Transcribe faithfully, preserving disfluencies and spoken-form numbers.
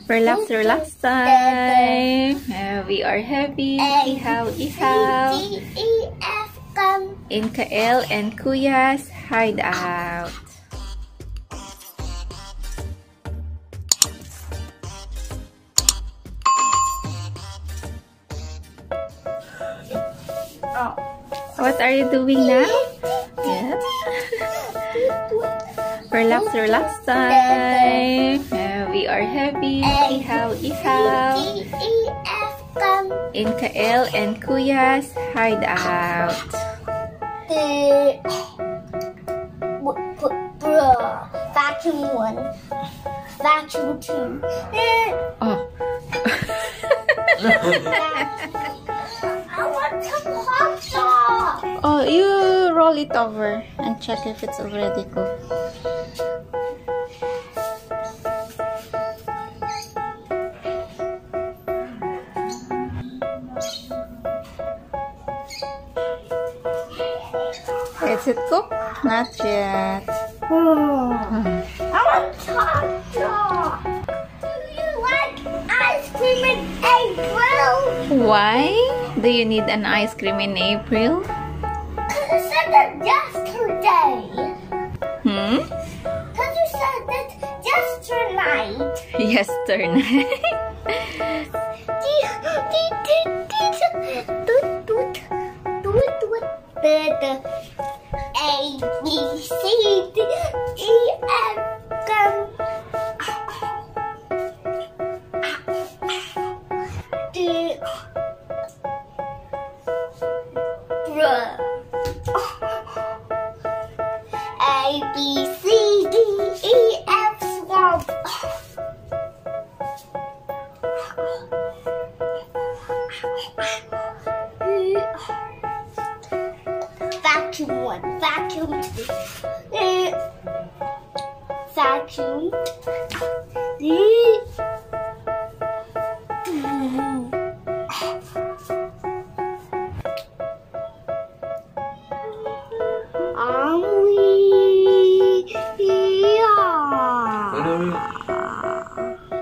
Relax, relax time. Uh, we are happy. Ihaw, ihaw. In Kael and Kuya's hideout. What are you doing now? Yeah. Relax, relax time. Uh, we are happy. Ihaw, ihaw. In Kael and Kuya's hideout. Vacuum one. Vacuum two. Oh. I want some hot dog. Oh, you roll it over and check if it's already cooked. Is it cooked? Not yet. Oh, I want hot dog. Do you like ice cream in April? Why do you need an ice cream in April? Because you said that yesterday. Hmm? Because you said that yesterday. Yesterday. A, B, C, D, E, F, G, A, B, C, D, E, F, swamp. Vacuum one, vacuum two, uh, vacuum three, um, we, yeah.